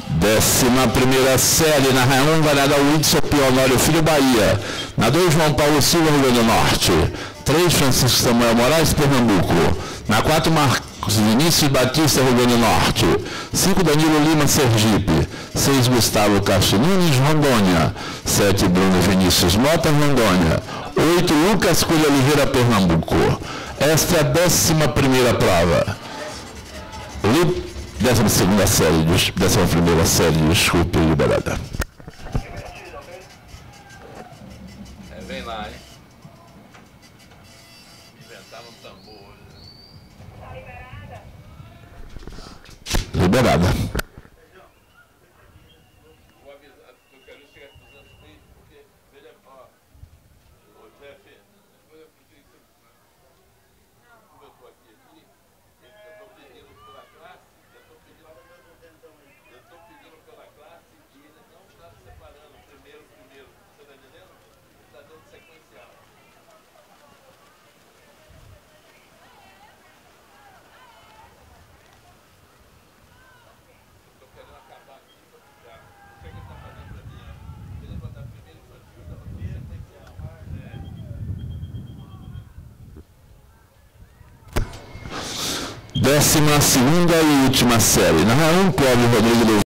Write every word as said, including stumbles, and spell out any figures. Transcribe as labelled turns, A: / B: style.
A: Décima primeira série, na Raia um, variada Whitson Pionório Filho, Bahia. Na dois, João Paulo Silva, Rio Grande do Norte. três, Francisco Samuel Moraes, Pernambuco. Na quatro, Marcos Vinícius Batista, Rio Grande do Norte. cinco, Danilo Lima, Sergipe. seis, Gustavo Castro Nunes, Rondônia. sete, Bruno Vinícius Mota, Rondônia. oito, Lucas Coelho Oliveira, Pernambuco. Esta é a décima primeira prova. Décima segunda série, décima primeira série, desculpe, liberada.
B: É, vem lá, hein? Inventar um tambor.
A: Liberada. Liberada.
B: Vou avisar, eu quero chegar a duzentos feet, porque, veja, ó, ô Jeff, depois eu pedi isso, como eu tô aqui, aqui, eu tô pedindo pela classe, eu tô pedindo, eu tô pedindo pela classe e ele não está separando primeiro, primeiro, você tá entendendo? Ele está dando sequencial. Eu tô querendo acabar aqui pra ficar. O que é que ele tá fazendo pra mim, ó? Ele vai botar primeiro infantil, tá botando sequencial. É.
A: Décima segunda e última série. Na Raia um, Cláudio Rodrigo